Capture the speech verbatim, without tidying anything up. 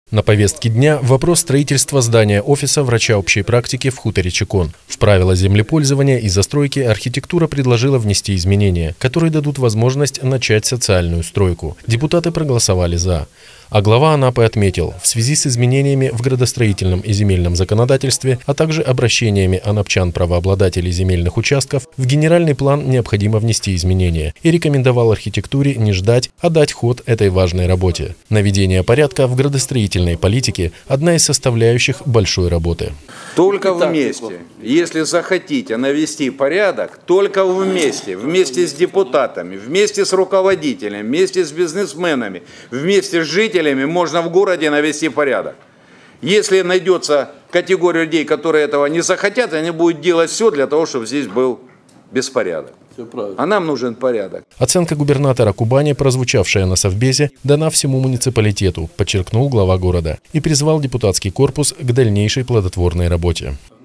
На повестке дня вопрос строительства здания офиса врача общей практики в хуторе Чекон. В правила землепользования и застройки архитектура предложила внести изменения, которые дадут возможность начать социальную стройку. Депутаты проголосовали «за». А глава Анапы отметил, в связи с изменениями в градостроительном и земельном законодательстве, а также обращениями анапчан-правообладателей земельных участков, в генеральный план необходимо внести изменения и рекомендовал архитектуре не ждать, а дать ход этой важной работе. Наведение порядка в градостроительной политике – одна из составляющих большой работы. Только вместе. Если захотите навести порядок, только вместе. Вместе с депутатами, вместе с руководителями, вместе с бизнесменами, вместе с жителями можно в городе навести порядок. Если найдется категория людей, которые этого не захотят, они будут делать все для того, чтобы здесь был беспорядок. А нам нужен порядок. Оценка губернатора Кубани, прозвучавшая на Совбезе, дана всему муниципалитету, подчеркнул глава города, и призвал депутатский корпус к дальнейшей плодотворной работе.